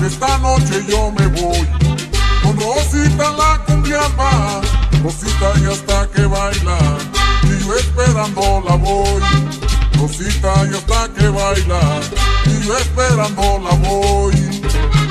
esta noche yo me voy con Rosita la cumbiamba. Rosita ya hasta que baila y yo esperando la voy. Rosita ya hasta que baila y yo esperando la voy.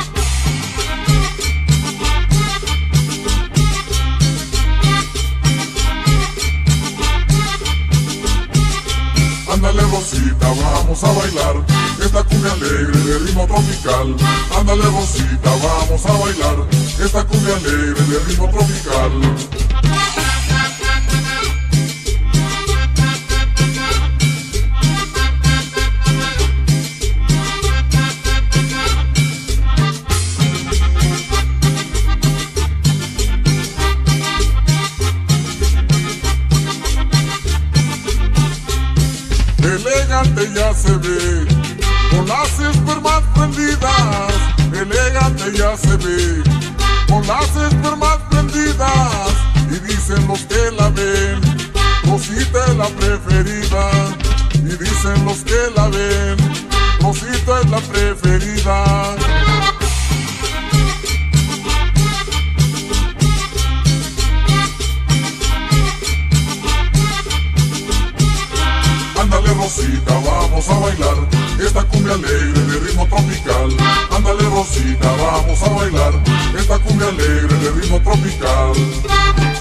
Ándale Rosita, vamos a bailar esta cumbia alegre de ritmo tropical. Ándale Rosita, vamos a bailar esta cumbia alegre de ritmo tropical. Elegante ya se ve, con las espermas prendidas. Elegante ya se ve, con las espermas prendidas. Y dicen los que la ven, Rosita es la preferida. Y dicen los que la ven, Rosita es la preferida. Ándale Rosita, vamos a bailar esta cumbia alegre de ritmo tropical. Ándale Rosita, vamos a bailar esta cumbia alegre de ritmo tropical.